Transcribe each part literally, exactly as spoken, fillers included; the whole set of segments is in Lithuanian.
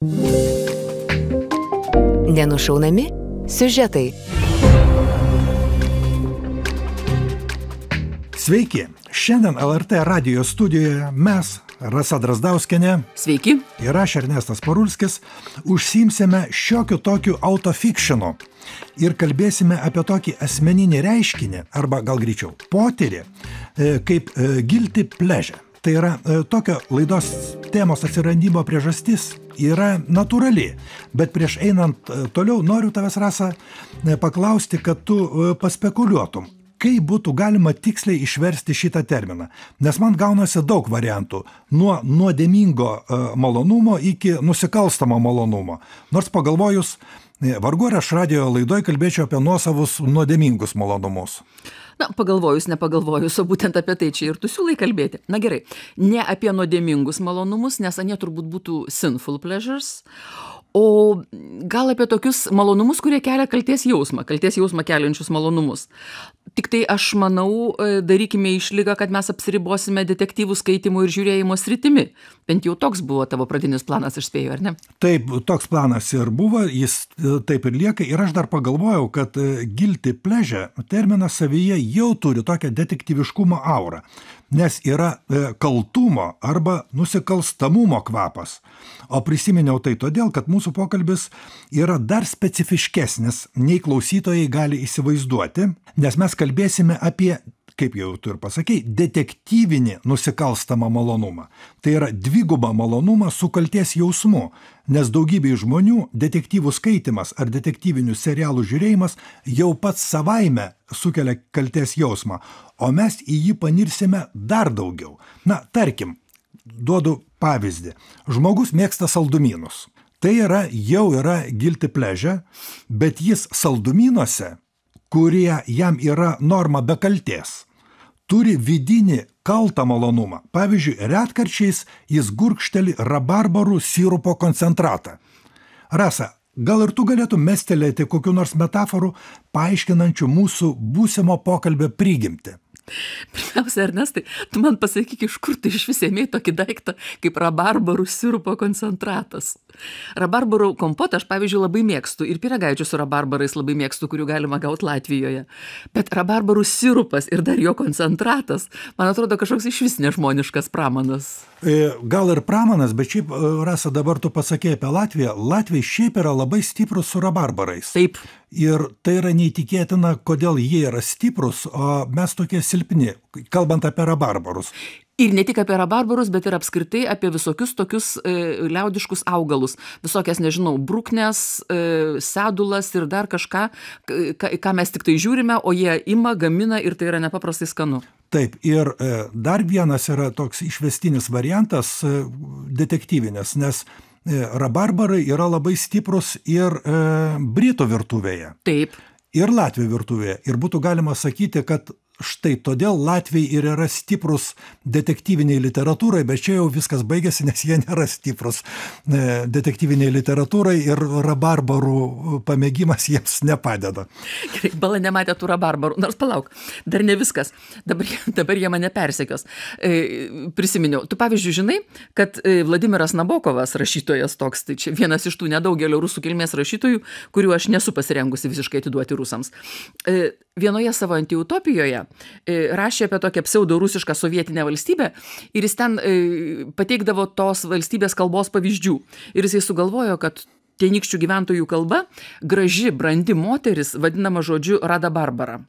Nenušaunami siužetai. Sveiki, šiandien L R T radijo studijoje mes, Rasa Drazdauskienė. Sveiki. Ir aš, Ernestas Parulskis, užsiimsime šiokiu tokiu autofikšinu ir kalbėsime apie tokį asmeninį reiškinį, arba gal greičiau potyrį, kaip guilty pleasure. Tai yra tokio laidos temos atsirandimo priežastis yra natūrali, bet prieš einant toliau noriu tavęs, Rasa, paklausti, kad tu paspekuliuotum. Kaip būtų galima tiksliai išversti šitą terminą? Nes man gaunasi daug variantų. Nuo nuodėmingo malonumo iki nusikalstamo malonumo. Nors pagalvojus, vargu ar aš radijo laidoj kalbėčiau apie nuosavus nuodėmingus malonumus. Na, pagalvojus, nepagalvojus, o būtent apie tai čia ir tu siūlai kalbėti. Na gerai, ne apie nuodėmingus malonumus, nes anie turbūt būtų sinful pleasures, o gal apie tokius malonumus, kurie kelia kaltės jausmą, kaltės jausmą keliančius malonumus. Tik tai aš manau, darykime išlygą, kad mes apsiribosime detektyvų skaitimo ir žiūrėjimo sritimi. Bent jau toks buvo tavo pradinis planas, aš spėju, ar ne? Taip, toks planas ir buvo, jis taip ir lieka. Ir aš dar pagalvojau, kad guilty pleasure terminas savyje jau turi tokią detektyviškumo aurą, nes yra kaltumo arba nusikalstamumo kvapas. O prisiminiau tai todėl, kad mūsų pokalbis yra dar specifiškesnis, nei klausytojai gali įsivaizduoti, nes mes kalbėsime apie, kaip jau tu ir pasakei, detektyvinį nusikalstamą malonumą. Tai yra dvigubą malonumą su kaltės jausmu, nes daugybė žmonių detektyvų skaitimas ar detektyvinių serialų žiūrėjimas jau pats savaime sukelia kaltės jausmą, o mes į jį panirsime dar daugiau. Na, tarkim, duodu pavyzdį. Žmogus mėgsta saldumynus. Tai yra, jau yra guilty pleasure, bet jis saldumynuose, kurie jam yra norma be kaltės, turi vidinį kaltą malonumą. Pavyzdžiui, retkarčiais jis gurkšteli rabarbarų sirupo koncentratą. Rasa, gal ir tu galėtum mestelėti kokiu nors metaforų, paaiškinančių mūsų būsimo pokalbio prigimtį? Pirmiausia, Ernestai, tu man pasakyk, iš kur tu iš vis ėmei tokį daiktą kaip rabarbarų sirupo koncentratas. Rabarbarų kompotą aš, pavyzdžiui, labai mėgstu ir pyragaičių su rabarbarais labai mėgstu, kurių galima gauti Latvijoje. Bet rabarbarų sirupas ir dar jo koncentratas, man atrodo, kažkoks iš vis nežmoniškas pramanas. Gal ir pramanas, bet šiaip, Rasa, dabar tu pasakei apie Latviją. Latviai šiaip yra labai stiprus su rabarbarais. Taip. Ir tai yra neįtikėtina, kodėl jie yra stiprus, o mes tokie silpni, kalbant apie rabarbarus. Ir ne tik apie rabarbarus, bet ir apskritai apie visokius tokius e, liaudiškus augalus. Visokias, nežinau, bruknes, e, sedulas ir dar kažką, ką, ką mes tik tai žiūrime, o jie ima, gamina ir tai yra nepaprastai skanu. Taip, ir e, dar vienas yra toks išvestinis variantas e, detektyvinis, nes e, rabarbarai yra labai stiprus ir e, Britų virtuvėje. Taip. Ir Latvių virtuvėje. Ir būtų galima sakyti, kad štai todėl Latviai ir yra stiprus detektyviniai literatūrai, bet čia jau viskas baigėsi, nes jie nėra stiprus detektyviniai literatūrai ir rabarbarų pamėgimas jiems nepadeda. Gerai, bala nematė tų rabarbarų. Nors palauk, dar ne viskas. Dabar, dabar jie mane persekios. E, prisiminiau, tu pavyzdžiui žinai, kad Vladimiras Nabokovas, rašytojas toks, tai čia vienas iš tų nedaugelio rusų kilmės rašytojų, kurių aš nesu pasirengusi visiškai atiduoti rusams. E, vienoje savo antiutopijoje rašė apie tokią pseudo-rusišką sovietinę valstybę ir jis ten pateikdavo tos valstybės kalbos pavyzdžių. Ir jisai sugalvojo, kad tenykščių gyventojų kalba graži, brandi moteris vadinama žodžiu Rada Barbara.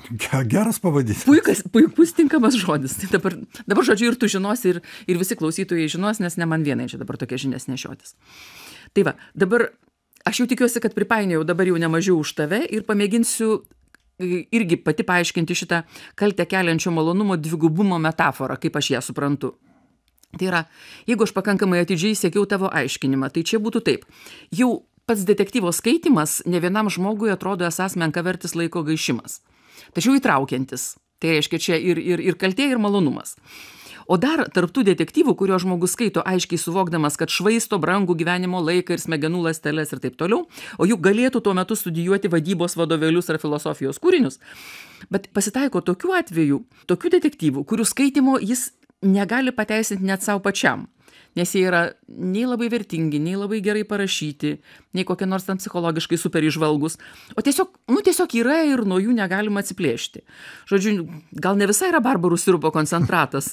Geras pavadinimas. Puikas, puikus tinkamas žodis. Tai dabar, dabar žodžiu ir tu žinosi, ir, ir visi klausytojai žinos, nes ne man vienai čia dabar tokia žinias nešiotis. Tai va, dabar aš jau tikiuosi, kad pripainiojau dabar jau nemažiau už tave ir pamėginsiu irgi pati paaiškinti šitą kaltę keliančio malonumo dvigubumo metaforą, kaip aš ją suprantu. Tai yra, jeigu aš pakankamai atidžiai siekiau tavo aiškinimą, tai čia būtų taip. Jau pats detektyvo skaitimas ne vienam žmogui atrodo esąs menkavertis laiko gaišimas. Tačiau įtraukiantis. Tai reiškia čia ir, ir, ir kaltė, ir malonumas. O dar tarptų detektyvų, kurio žmogus skaito aiškiai suvokdamas, kad švaisto brangų gyvenimo laiką ir smegenų ląsteles ir taip toliau, o juk galėtų tuo metu studijuoti vadybos vadovėlius ar filosofijos kūrinius. Bet pasitaiko tokių atvejų, tokių detektyvų, kurių skaitimo jis negali pateisinti net savo pačiam. nes jie yra nei labai vertingi, nei labai gerai parašyti, nei kokie nors ten psichologiškai super įžvalgus, o tiesiog, nu, tiesiog yra ir nuo jų negalima atsiplėšti. Žodžiu, gal ne visai yra barbarų sirupo koncentratas.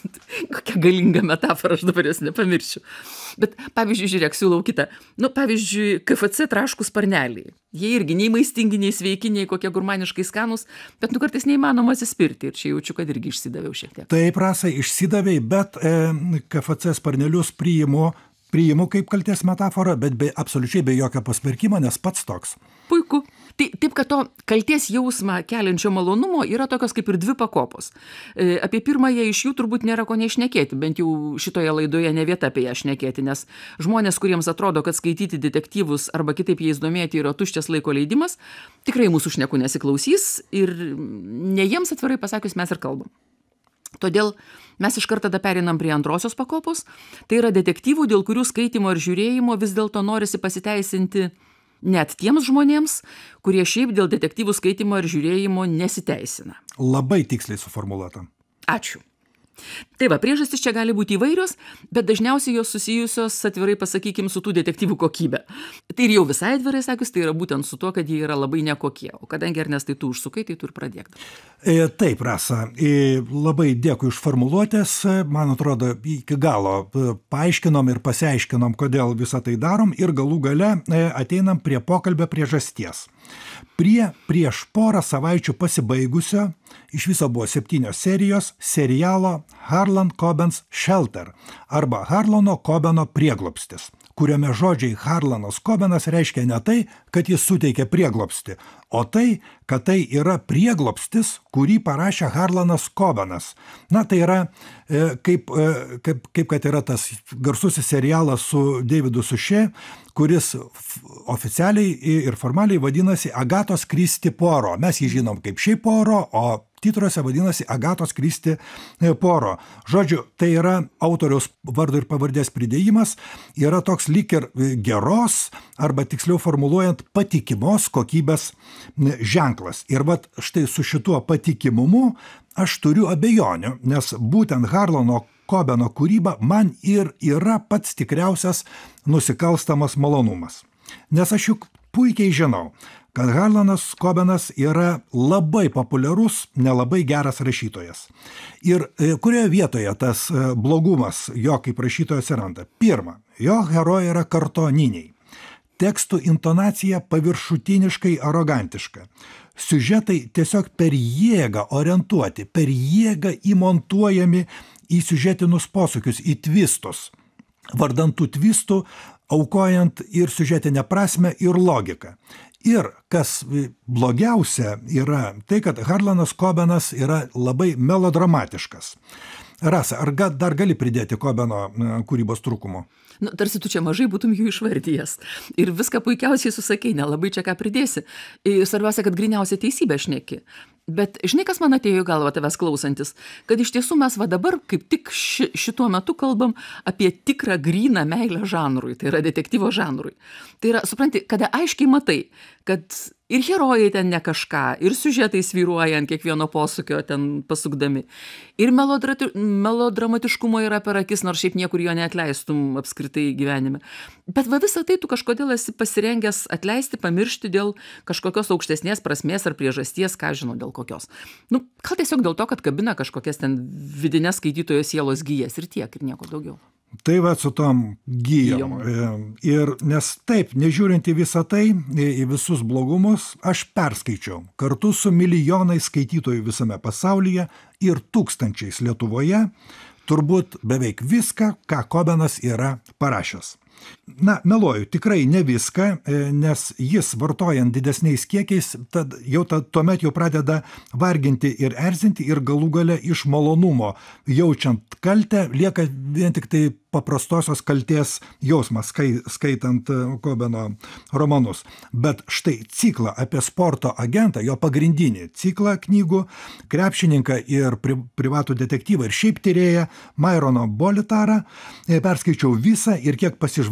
Kokia galinga metafora, aš dabar jos nepamiršiu. Bet, pavyzdžiui, žiūrėk, siūlau kitą. Nu, pavyzdžiui, K F C traškų sparneliai. Jie irgi nei maistingi, nei sveiki, nei kokie gurmaniškai skanūs, bet nu kartais neįmanoma atsispirti. Ir čia jaučiu, kad irgi išsidaviau šiek tiek. Taip, Rasa, išsidavei, bet e, K F C sparnelius priimu, priimu kaip kaltės metaforą, bet be, absoliučiai be jokio pasmerkimo, nes pats toks. Puiku. Tai, taip, kad to kaltės jausmą keliančio malonumo yra tokios kaip ir dvi pakopos. E, apie pirmąją iš jų turbūt nėra ko neišnekėti, bent jau šitoje laidoje ne vieta apie ją šnekėti, nes žmonės, kuriems atrodo, kad skaityti detektyvus arba kitaip jais domėti yra tuščias laiko leidimas, tikrai mūsų šnekų nesiklausys ir ne jiems atvirai pasakius mes ir kalbam. Todėl mes iš karto tada perinam prie antrosios pakopos, tai yra detektyvų, dėl kurių skaitimo ir žiūrėjimo vis dėlto norisi pasiteisinti net tiems žmonėms, kurie šiaip dėl detektyvų skaitimo ir žiūrėjimo nesiteisina. Labai tiksliai suformuluota. Ačiū. Tai va, priežastys čia gali būti įvairios, bet dažniausiai jos susijusios, atvirai pasakykim, su tų detektyvų kokybė. Tai ir jau visai atvirai sakius, tai yra būtent su tuo, kad jie yra labai nekokie. O kadangi Ernestai tu užsukai, tai tu ir pradėk. E, taip, Rasa, e, labai dėkui už formuluotės. Man atrodo, iki galo paaiškinom ir pasiaiškinom, kodėl visą tai darom ir galų gale e, ateinam prie pokalbio priežasties. Prie prieš porą savaičių pasibaigusio, iš viso buvo septynios serijos, serialo Harlan Coben's Shelter arba Harlano Cobeno prieglobstis, kuriame žodžiai Harlanas Cobenas reiškia ne tai, kad jis suteikė prieglobstį, o tai, kad tai yra prieglobstis, kurį parašė Harlanas Cobenas. Na, tai yra e, kaip, e, kaip, kaip kad yra tas garsusis serialas su Davidu Suchet, kuris oficialiai ir formaliai vadinasi Agatos Kristi Poro. Mes jį žinom kaip šiaip Poro, o titruose vadinasi Agatos Kristi Poro. Žodžiu, tai yra autoriaus vardo ir pavardės pridėjimas, yra toks lyg ir geros, arba tiksliau formuluojant, patikimos kokybės ženklas. Ir vat štai su šituo patikimumu aš turiu abejonių, nes būtent Harlano Cobeno kūryba man ir yra pats tikriausias nusikalstamas malonumas. Nes aš juk puikiai žinau, kad Harlanas Cobenas yra labai populiarus, nelabai geras rašytojas. Ir kurioje vietoje tas blogumas jo kaip rašytojo atsiranda? Pirma, jo herojai yra kartoniniai. Tekstų intonacija paviršutiniškai arogantiška. Siužetai tiesiog per jėgą orientuoti, per jėgą įmontuojami į siužetinius posūkius, į tvistus. Vardant tų tvistų, aukojant ir siužetinę prasmę, ir logiką. Ir kas blogiausia yra tai, kad Harlanas Cobenas yra labai melodramatiškas. Rasa, ar ga, dar gali pridėti Cobeno kūrybos trūkumo? Nu, tarsi tu čia mažai būtum jų išvardijęs. Ir viską puikiausiai susakei, nelabai čia ką pridėsi. Ir svarbiausia, kad gryniausia teisybė šneki. Bet žinai, kas man atėjo į galvą tavęs klausantis, kad iš tiesų mes va dabar kaip tik ši, šituo metu kalbam apie tikrą gryną meilę žanrui, tai yra detektyvo žanrui. Tai yra, supranti, kada aiškiai matai, kad ir herojai ten ne kažką, ir siužetai svyruoja ant kiekvieno posūkio ten pasukdami, ir melodrati, melodramatiškumo yra per akis, nors šiaip niekur jo neatleistum apskritai gyvenime. Bet va visą tai tu kažkodėl esi pasirengęs atleisti, pamiršti dėl kažkokios aukštesnės prasmės ar priežasties, ką žinau, dėl kokios. Nu, gal tiesiog dėl to, kad kabina kažkokias ten vidinės skaitytojo sielos gyjas ir tiek, ir nieko daugiau. Tai va su tom gyjom. Ir nes taip, nežiūrint į visą tai, į visus blogumus, aš perskaičiau kartu su milijonai skaitytojų visame pasaulyje ir tūkstančiais Lietuvoje turbūt beveik viską, ką Cobenas yra parašęs. Na, meluoju, tikrai ne viską, nes jis vartojant didesniais kiekiais, tad jau tad, tuomet jau pradeda varginti ir erzinti ir galų gale iš malonumo jaučiant kaltę lieka vien tik tai paprastosios kaltės jausmas, skai, skaitant Cobeno romanus. Bet štai ciklą apie sporto agentą, jo pagrindinį ciklą knygų, krepšininką ir pri, privatų detektyvą ir šiaip tyrėją Myroną Bolitarą, perskaičiau visą ir kiek pasižvalgau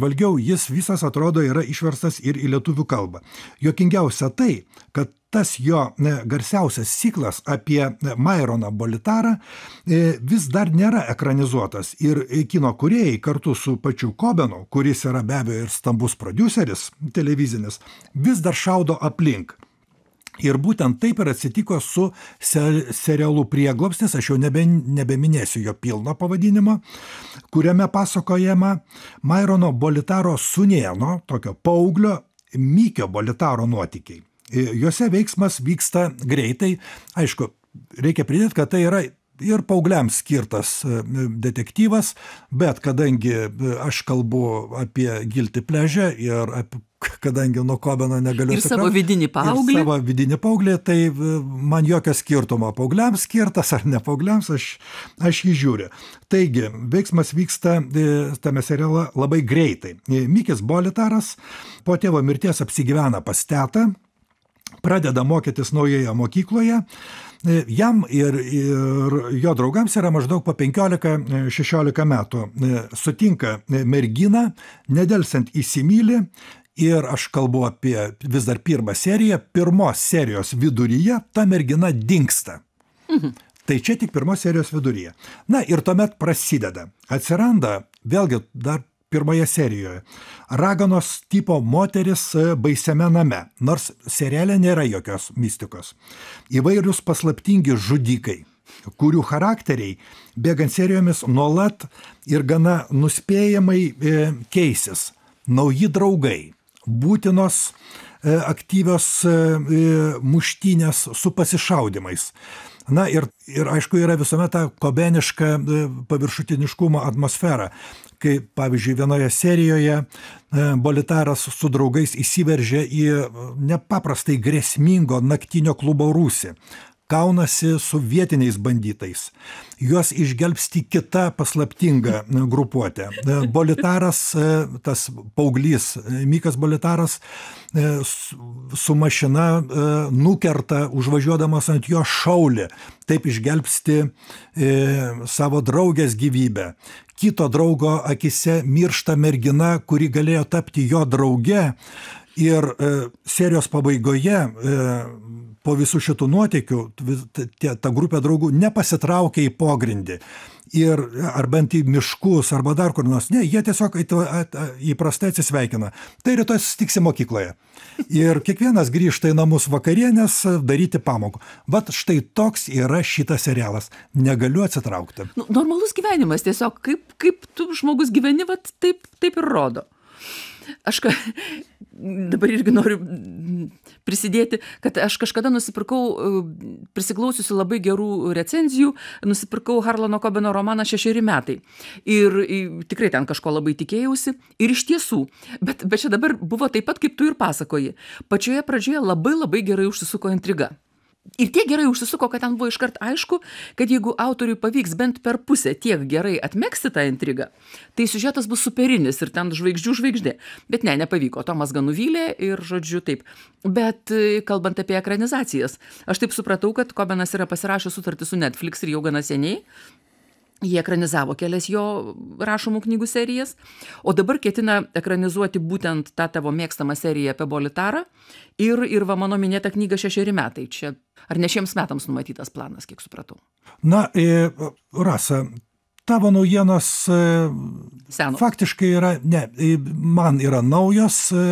pasižvalgiau, jis visas atrodo yra išverstas ir į lietuvių kalbą. Juokingiausia tai, kad tas jo garsiausias ciklas apie Myroną Bolitarą vis dar nėra ekranizuotas ir kino kūrėjai kartu su pačiu Cobenu, kuris yra be abejo ir stambus prodiuseris televizinis, vis dar šaudo aplink. Ir būtent taip ir atsitiko su ser- serialu Prieglobstis, aš jau nebe, nebeminėsiu jo pilno pavadinimo, kuriame pasakojama Myrono Bolitaro sūnėno, tokio paauglio Mikio Bolitaro nuotykiai. Juose veiksmas vyksta greitai. Aišku, reikia pridėti, kad tai yra ir paaugliams skirtas detektyvas, bet kadangi aš kalbu apie Guilty Pleasure ir apie, kadangi nuo Cobeno negaliu... Ir savo vidinį paauglį. Ir savo vidinį paauglį, tai man jokio skirtumo paaugliams skirtas ar ne paaugliams, aš, aš jį žiūriu. Taigi, veiksmas vyksta tame seriale labai greitai. Mikis Bolitaras po tėvo mirties apsigyvena pas tetą, pradeda mokytis naujoje mokykloje. Jam ir, ir jo draugams yra maždaug po penkiolika šešiolika metų. Sutinka merginą, nedelsiant įsimyli, ir aš kalbu apie vis dar pirmą seriją. Pirmos serijos viduryje ta mergina dingsta. Mhm. Tai čia tik pirmos serijos viduryje. Na ir tuomet prasideda. Atsiranda, vėlgi dar pirmoje serijoje, raganos tipo moteris baisiame name, nors seriale nėra jokios mistikos. Įvairius paslaptingi žudikai, kurių charakteriai bėgant serijomis nuolat ir gana nuspėjamai e, keisis. Nauji draugai, būtinos e, aktyvios e, muštynės su pasišaudimais. Na ir, ir aišku, yra visuomet ta kobeniška e, paviršutiniškumo atmosfera, kai, pavyzdžiui, vienoje serijoje e, Bolitaras su draugais įsiveržė į nepaprastai grėsmingo naktinio klubo rūsį. Kaunasi su vietiniais banditais. Juos išgelbsti kita paslaptinga grupuotė. Bolitaras, tas paauglys Mikas Bolitaras, su mašina nukerta, užvažiuodamas ant jo šaulį. Taip išgelbsti savo draugės gyvybę. Kito draugo akise miršta mergina, kuri galėjo tapti jo drauge. Ir e, serijos pabaigoje, e, po visų šitų nuotykių, tie, ta grupė draugų nepasitraukia į pogrindį. Ir, ar bent į miškus, arba dar kur nors. Ne, jie tiesiog įprastai atsisveikina. Tai rytoj susitiksi mokykloje. Ir kiekvienas grįžta į namus vakarienės daryti pamokų. Vat štai toks yra šitas serialas. Negaliu atsitraukti. Nu, normalus gyvenimas tiesiog. Kaip, kaip tu žmogus gyveni, vat taip, taip ir rodo. Aš ka, dabar irgi noriu prisidėti, kad aš kažkada nusipirkau, prisiklausiusi labai gerų recenzijų, nusipirkau Harlano Cobeno romaną Šešeri metai. Ir, ir tikrai ten kažko labai tikėjausi. Ir iš tiesų, bet, bet čia dabar buvo taip pat, kaip tu ir pasakoji. Pačioje pradžioje labai labai gerai užsisuko intriga. Ir tiek gerai užsisuko, kad ten buvo iškart aišku, kad jeigu autoriui pavyks bent per pusę tiek gerai atmegzti tą intrigą, tai siužetas bus superinis ir ten žvaigždžių žvaigždė. Bet ne, nepavyko. Tomas gan nuvylė ir, žodžiu, taip. Bet kalbant apie ekranizacijas, aš taip supratau, kad Cobenas yra pasirašęs sutartį su Netflix ir jau gana seniai. Jie ekranizavo kelias jo rašomų knygų serijas, o dabar ketina ekranizuoti būtent tą tavo mėgstamą seriją apie Bolitarą ir, ir va mano minėtą knygą Šešeri metai. Čia ar ne šiems metams numatytas planas, kiek supratau? Na, e, Rasa, tavo naujienos e, Seno. Faktiškai yra, ne, e, man yra naujos e,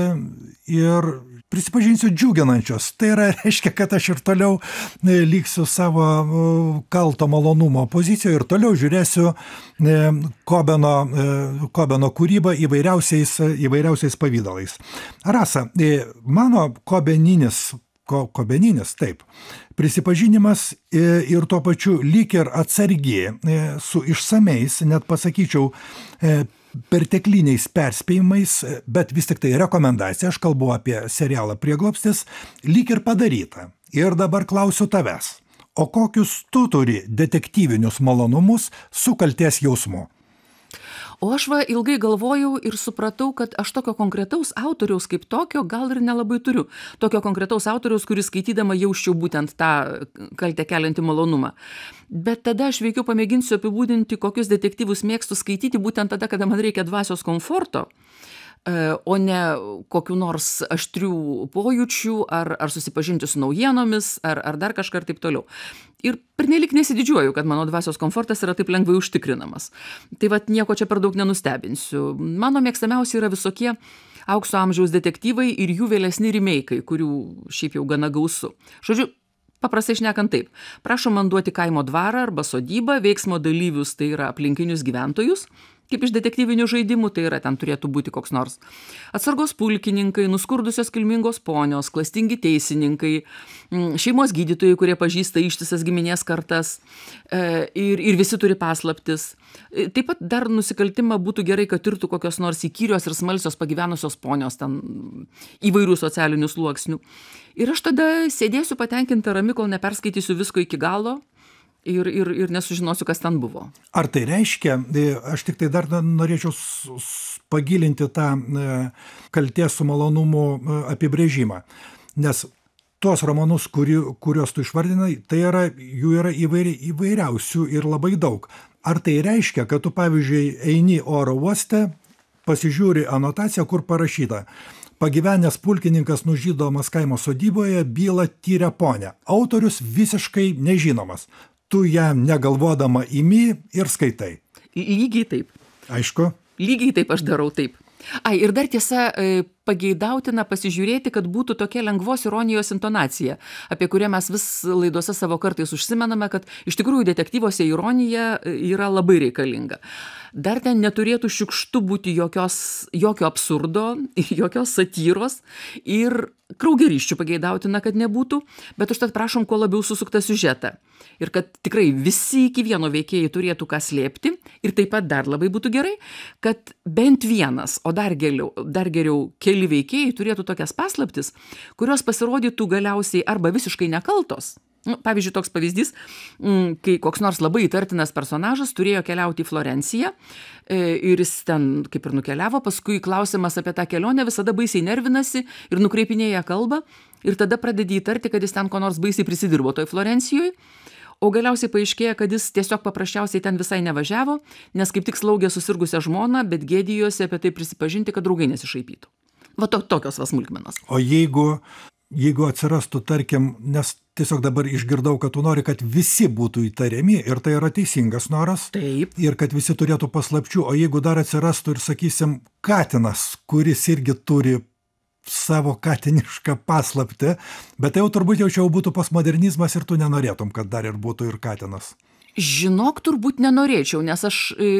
ir prisipažinsiu džiuginančios. Tai yra, reiškia, kad aš ir toliau e, liksiu savo e, kalto malonumo pozicijoje ir toliau žiūrėsiu e, Cobeno, e, Cobeno kūrybą įvairiausiais, įvairiausiais pavydalais. Rasa, e, mano Cobeninis, ko, Cobeninis, taip, prisipažinimas e, ir tuo pačiu lyg ir atsargiai e, su išsameis, net pasakyčiau, e, pertekliniais perspėjimais, bet vis tik tai rekomendacija, aš kalbu apie serialą Prieglobstis, lyg ir padaryta. Ir dabar klausiu tavęs, o kokius tu turi detektyvinius malonumus su kaltės jausmu? O aš va ilgai galvojau ir supratau, kad aš tokio konkretaus autoriaus kaip tokio gal ir nelabai turiu. Tokio konkretaus autoriaus, kuris skaitydama jausčiau būtent tą kaltę keliantį malonumą. Bet tada aš veikiau pamėginsiu apibūdinti, kokius detektyvus mėgstu skaityti būtent tada, kada man reikia dvasios komforto. o ne kokių nors aštrių pojūčių, ar, ar susipažinti su naujienomis, ar, ar dar kažką ir taip toliau. Ir pernelyg nesididžiuoju, kad mano dvasios komfortas yra taip lengvai užtikrinamas. Tai vat nieko čia per daug nenustebinsiu. Mano mėgstamiausi yra visokie aukso amžiaus detektyvai ir jų vėlesni remeikai, kurių šiaip jau gana gausu. Žodžiu, paprastai šnekant taip. Prašom man duoti kaimo dvarą arba sodybą, veiksmo dalyvius, tai yra aplinkinius gyventojus, kaip iš detektyvinių žaidimų, tai yra ten turėtų būti koks nors atsargos pulkininkai, nuskurdusios kilmingos ponios, klastingi teisininkai, šeimos gydytojai, kurie pažįsta ištisas giminės kartas ir, ir visi turi paslaptis. Taip pat dar nusikaltimą būtų gerai, kad tirtų kokios nors įkyrios ir smalsios pagyvenusios ponios ten įvairių socialinių sluoksnių. Ir aš tada sėdėsiu patenkinta rami, kol neperskaitysiu visko iki galo. Ir, ir, ir nesužinosiu, kas ten buvo. Ar tai reiškia, aš tik tai dar norėčiau pagilinti tą kaltės su malonumu apibrėžimą, nes tuos romanus, kuri, kuriuos tu išvardinai, tai yra, jų yra įvairi, įvairiausių ir labai daug. Ar tai reiškia, kad tu, pavyzdžiui, eini oro uoste, pasižiūri anotaciją, kur parašyta: pagyvenęs pulkininkas nužudomas kaimo sodyboje, bylą tyrė ponia. Autorius visiškai nežinomas. Tu ją negalvodama imi ir skaitai. Lygiai taip. Aišku. Lygiai taip aš darau taip. Ai, ir dar tiesa, pageidautina pasižiūrėti, kad būtų tokia lengvos ironijos intonacija, apie kurią mes vis laidose savo kartais užsimename, kad iš tikrųjų detektyvuose ironija yra labai reikalinga. Dar ten neturėtų šiukštu būti jokios, jokio absurdo, jokios satyros ir kraugeriščių pageidautina, kad nebūtų, bet užtat prašom kuo labiau susuktą siužetą. Ir kad tikrai visi iki vieno veikėjai turėtų ką slėpti. Ir taip pat dar labai būtų gerai, kad bent vienas, o dar geriau, dar geriau keli veikėjai turėtų tokias paslaptis, kurios pasirodytų galiausiai arba visiškai nekaltos. Nu, pavyzdžiui, toks pavyzdys, kai koks nors labai įtartinas personažas turėjo keliauti į Florenciją ir jis ten kaip ir nukeliavo, paskui klausimas apie tą kelionę visada baisiai nervinasi ir nukreipinėja kalbą ir tada pradedi įtarti, kad jis ten ko nors baisiai prisidirbo toj Florencijoje. O galiausiai paaiškėja, kad jis tiesiog paprasčiausiai ten visai nevažiavo, nes kaip tik slaugė susirgusią žmoną, bet gėdijosi apie tai prisipažinti, kad draugai nesišaipytų. Va to, tokios va smulkmenos. O jeigu, jeigu atsirastų, tarkim, nes tiesiog dabar išgirdau, kad tu nori, kad visi būtų įtariami ir tai yra teisingas noras. Taip. Ir kad visi turėtų paslapčių, o jeigu dar atsirastų ir, sakysim, katinas, kuris irgi turi savo katinišką paslaptį, bet tai jau turbūt jau čia jau būtų postmodernizmas ir tu nenorėtum, kad dar ir būtų ir katinas. Žinok, turbūt nenorėčiau, nes aš e,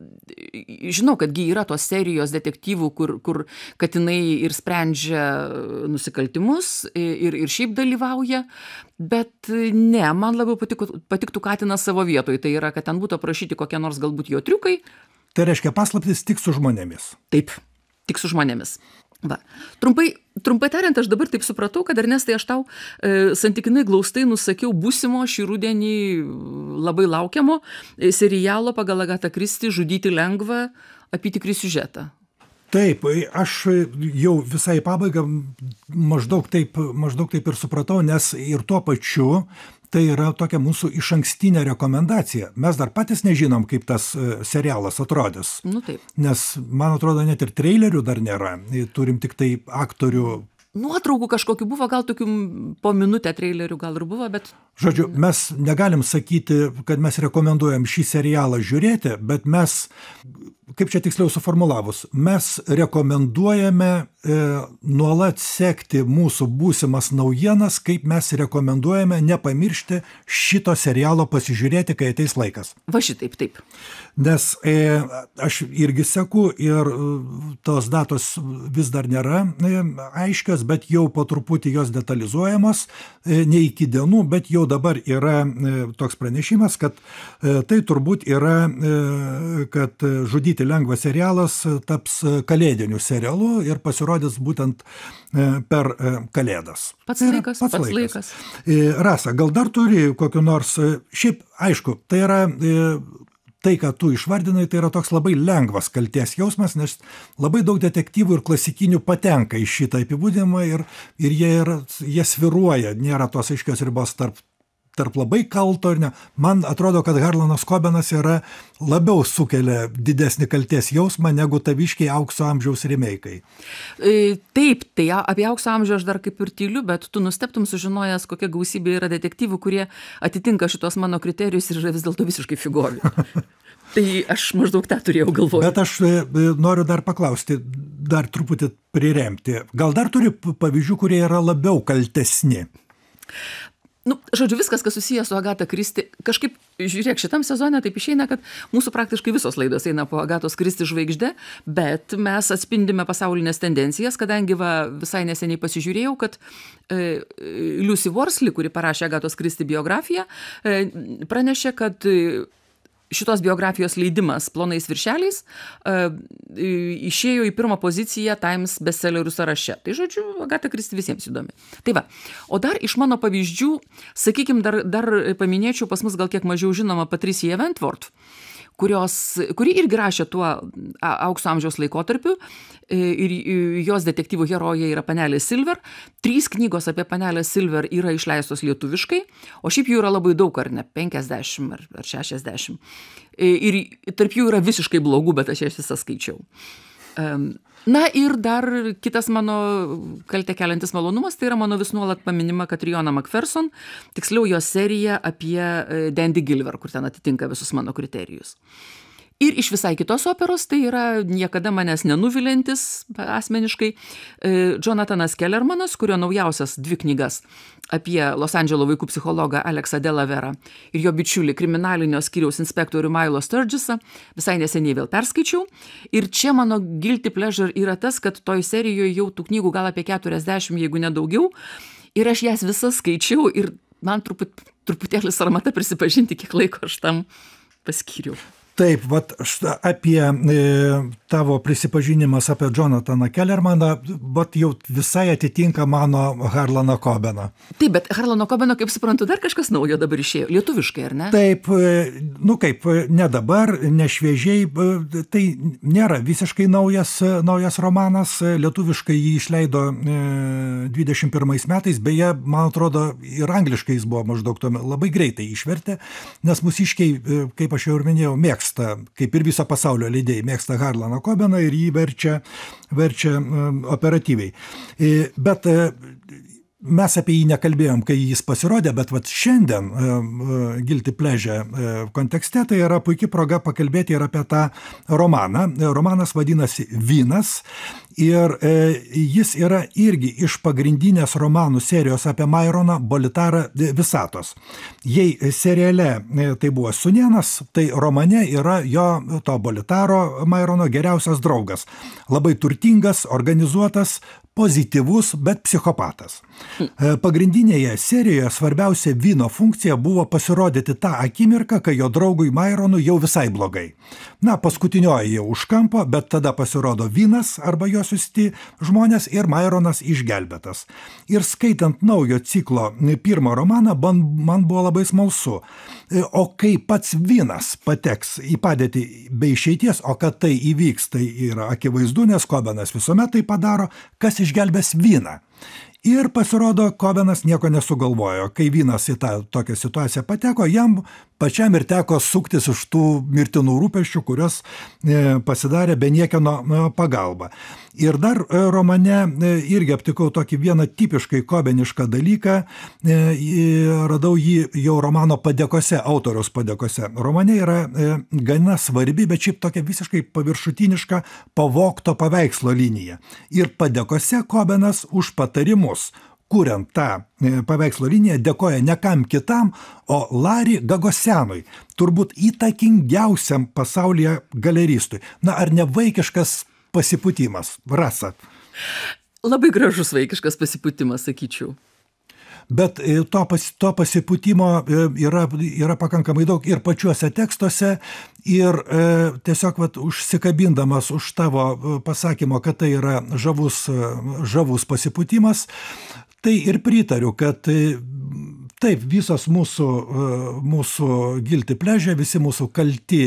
žinau, kadgi yra tos serijos detektyvų, kur, kur katinai ir sprendžia nusikaltimus ir, ir šiaip dalyvauja, bet ne, man labiau patiktų, patiktų katinas savo vietoj, tai yra, kad ten būtų aprašyti kokie nors galbūt jo triukai. Tai reiškia paslaptis tik su žmonėmis. Taip, tik su žmonėmis. Va. Trumpai, trumpai tariant, aš dabar taip supratau, kad Ernestai, aš tau e, santykinai glaustai nusakiau būsimo šį rudenį labai laukiamo e, serialo pagal Agatą Kristi Žudyti lengva apytikrį siužetą. Taip, aš jau visai pabaigą maždaug taip, maždaug taip ir supratau, nes ir tuo pačiu tai yra tokia mūsų išankstinė rekomendacija. Mes dar patys nežinom, kaip tas serialas atrodys. Nu taip. Nes, man atrodo, net ir trailerių dar nėra. Turim tik tai aktorių. Nuotraukų kažkokių buvo, gal tokių po minutę trailerių gal ir buvo, bet... Žodžiu, mes negalim sakyti, kad mes rekomenduojam šį serialą žiūrėti, bet mes, kaip čia tiksliau suformulavus, mes rekomenduojame e, nuolat sekti mūsų būsimas naujienas, kaip mes rekomenduojame nepamiršti šito serialo pasižiūrėti, kai ateis laikas. Va šitaip, taip. Nes e, aš irgi seku ir tos datos vis dar nėra e, aiškios, bet jau po truputį jos detalizuojamos, e, ne iki dienų, bet jau dabar yra e, toks pranešimas, kad e, tai turbūt yra, e, kad Žudyti lengva serialas taps kalėdiniu serialu ir pasirodys būtent e, per e, Kalėdas. Pats laikas, pats, pats laikas. laikas. E, Rasa, gal dar turi kokiu nors, e, šiaip aišku, tai yra... E, Tai, ką tu išvardinai, tai yra toks labai lengvas kaltės jausmas, nes labai daug detektyvų ir klasikinių patenka į šitą apibūdinimą ir, ir jie, yra, jie sviruoja, nėra tos aiškios ribos tarp, tarp labai kalto ir ne. Man atrodo, kad Harlanas Cobenas yra labiau sukelia didesnį kaltės jausmą negu taviškiai aukso amžiaus remeikai. E, taip, tai apie aukso amžių aš dar kaip ir tyliu, bet tu nustebtum sužinojęs, kokia gausybė yra detektyvų, kurie atitinka šitos mano kriterijus ir yra vis dėlto visiškai figovi. Tai aš maždaug tą turėjau galvoje. Bet aš noriu dar paklausti, dar truputį priremti. Gal dar turi pavyzdžių, kurie yra labiau kaltesni? Nu, žodžiu, viskas, kas susijęs su Agata Kristi, kažkaip, žiūrėk, šitam sezone taip išeina, kad mūsų praktiškai visos laidos eina po Agatos Kristi žvaigždę, bet mes atspindime pasaulinės tendencijas, kadangi va, visai neseniai pasižiūrėjau, kad e, Lucy Worsley, kuri parašė Agatos Kristi biografiją, e, pranešė, kad e, šitos biografijos leidimas plonais viršeliais uh, išėjo į pirmą poziciją Times bestsellerių sąraše. Tai žodžiu, Agata Kristi visiems įdomi. Tai va, o dar iš mano pavyzdžių, sakykim, dar, dar paminėčiau pas mus gal kiek mažiau žinoma Patricia Wentworth, kurios, kuri irgi rašė tuo aukso amžiaus laikotarpiu ir jos detektyvų herojė yra panelė Silver. Trys knygos apie panelę Silver yra išleistos lietuviškai, o šiaip jų yra labai daug, ar ne, penkiasdešimt ar, ar šešiasdešimt. Ir tarp jų yra visiškai blogų, bet aš jas visą skaičiau. Na ir dar kitas mano kaltę keliantis malonumas, tai yra mano vis nuolat paminima Katriona Macpherson, tiksliau jos serija apie Dandy Gilver, kur ten atitinka visus mano kriterijus. Ir iš visai kitos operos, tai yra niekada manęs nenuvilintis asmeniškai Jonathanas Kellermanas, kurio naujausias dvi knygas apie Los Andželo vaikų psichologą Aleksą Delaverą ir jo bičiulį kriminalinio skyriaus inspektorių Milo Sturgisą visai neseniai vėl perskaičiau. Ir čia mano guilty pleasure yra tas, kad toj serijoje jau tų knygų gal apie keturiasdešimt, jeigu ne daugiau. Ir aš jas visas skaičiau ir man truput, truputėlį sarmata prisipažinti, kiek laiko aš tam paskyriau. Taip, vat apie e, tavo prisipažinimas apie Jonathaną Kellermaną, vat jau visai atitinka mano Harlaną Cobeną. Taip, bet Harlano Cobeno, kaip suprantu, dar kažkas naujo dabar išėjo, lietuviškai, ar ne? Taip, nu kaip, ne dabar, ne šviežiai, tai nėra visiškai naujas, naujas romanas, lietuviškai jį išleido e, dvidešimt pirmais metais, beje, man atrodo, ir angliškai jis buvo maždaug tuomet labai greitai išvertė, nes mūsiškiai, kaip aš jau ir minėjau, mėgsta, kaip ir viso pasaulio leidėjai, mėgsta Harlaną Cobeną ir jį verčia, verčia um, operatyviai. E, bet e, mes apie jį nekalbėjom, kai jis pasirodė, bet vat šiandien e, Guilty Pleasure e, kontekste tai yra puikia proga pakalbėti ir apie tą romaną. Romanas vadinasi Vynas ir e, jis yra irgi iš pagrindinės romanų serijos apie Myroną Bolitarą Visatos. Jei seriale e, tai buvo Sūnėnas, tai romane yra jo to Bolitaro Myrono geriausias draugas. Labai turtingas, organizuotas, pozityvus, bet psichopatas. Pagrindinėje serijoje svarbiausia Vyno funkcija buvo pasirodyti tą akimirką, kai jo draugui Myronui jau visai blogai. Na, paskutinioji jau už kampo, bet tada pasirodo Vynas arba jo siųsti žmonės ir Myronas išgelbėtas. Ir skaitant naujo ciklo pirmą romaną, man, man buvo labai smalsu. O kai pats Vynas pateks į padėtį be išeities, o kad tai įvyks, tai yra akivaizdu, nes Cobenas visuomet tai padaro, kas išgelbės Vyną. Ir pasirodo, Cobenas nieko nesugalvojo. Kai Vynas į tą tokią situaciją pateko, jam pačiam ir teko suktis iš tų mirtinų rūpesčių, kurios e, pasidarė be niekieno e, pagalba. Ir dar e, romane e, irgi aptikau tokį vieną tipiškai Cobenišką dalyką. E, radau jį jau romano padėkose, autoriaus padėkose. Romane yra e, gana svarbi, bet šiaip tokia visiškai paviršutiniška pavogto paveikslo linija. Ir padėkose Cobenas už patarimus, kuriant tą paveikslo liniją, dėkoja ne kam kitam, o Larry Gagosianui, turbūt įtakingiausiam pasaulyje galeristui. Na, ar ne vaikiškas pasipūtimas, Rasa? Labai gražus vaikiškas pasipūtimas, sakyčiau. Bet to, pas, to pasipūtimo yra, yra pakankamai daug ir pačiuose tekstuose, ir e, tiesiog vat, užsikabindamas už tavo pasakymo, kad tai yra žavus, žavus pasipūtimas, tai ir pritariu, kad taip, visos mūsų, mūsų guilty pleasure, visi mūsų kalti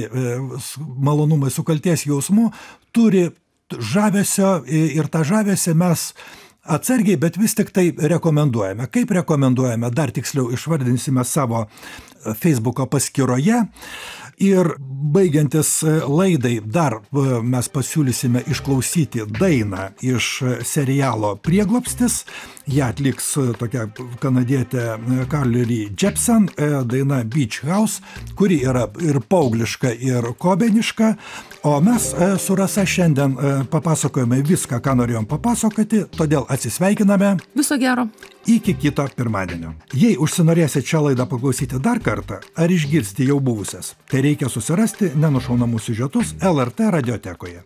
malonumai su kalties jausmu turi žavesio ir tą žavesį mes atsargiai, bet vis tik tai rekomenduojame. Kaip rekomenduojame, dar tiksliau išvardinsime savo Facebooko paskyroje. Ir baigiantis laidai dar mes pasiūlysime išklausyti dainą iš serialo Prieglobstis. Ją atliks tokia kanadietė Carly Rae Jepsen, daina Beach House, kuri yra ir paaugliška, ir kobeniška. O mes su Rasa šiandien papasakojame viską, ką norėjom papasakoti, todėl atsisveikiname. Viso gero. Iki kito pirmadienio. Jei užsinorėsit šią laidą paklausyti dar kartą, ar išgirsti jau buvusias, tai reikia susirasti Nenušaunamus siužetus L R T radiotekoje.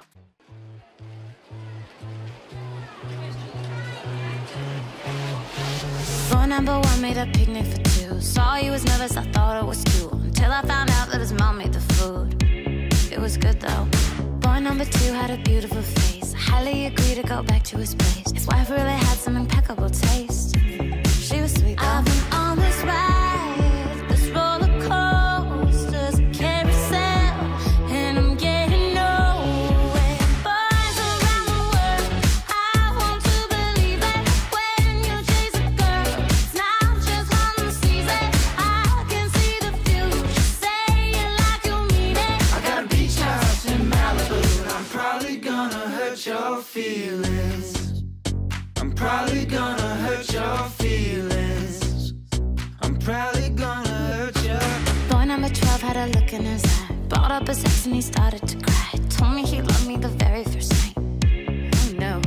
Phone number one made a picnic for two. Saw you was nervous, I thought it was cute, until I found out that his mom made the food. It was good though. Boy number two had a beautiful face. I highly agree to go back to his place. His wife really had some impeccable taste. She was sweet though. I've been on this ride, this roller coaster's a carousel, and I'm getting nowhere. Boys around the world, I want to believe that when you chase a girl, it's not just one season. I can see the future, say it like you mean it. I got a beach house in Malibu, and I'm probably gonna hurt your feelings. I'm probably gonna hurt your feelings. I'm probably gonna hurt you. Boy number twelve had a look in his eye, brought up his ex and he started to cry. Told me he loved me the very first night. Oh no.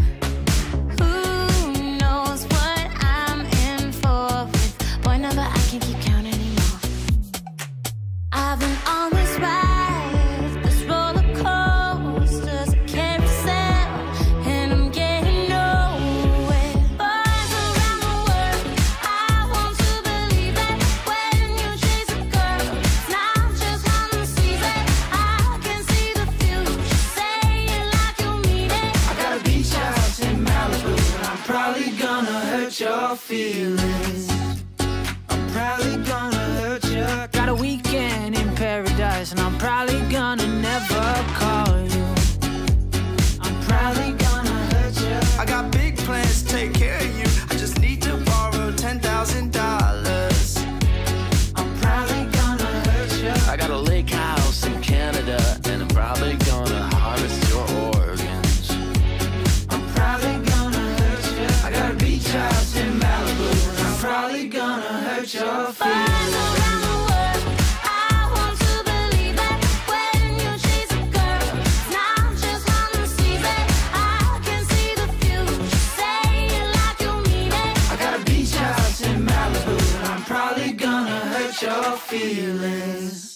Who knows what I'm in for with boy number I can't keep count anymore. I've been on this ride, this roller coaster's a carousel, and I'm getting nowhere. Boys around the world, I want to believe that when you chase a girl, it's not just one season. I can see the future, say it like you mean it. I got a beach house in Malibu, and I'm probably gonna hurt your feelings. I'm probably gonna hurt you. Got a weekend in paradise, and I'm probably gonna never call you. I'm probably gonna hurt you. I got big plans to take care of you. I just need to borrow ten thousand dollars. I'm probably gonna hurt you. I got a lake house in Canada, and I'm probably gonna harvest your organs. I'm probably gonna hurt you. I got a beach house in Malibu, and I'm probably gonna hurt your Boys feelings. around the world, I want to believe that when you chase a girl, it's not just one season. I can see the future, say it like you mean it. I got a beach house in Malibu, and I'm probably gonna hurt your feelings.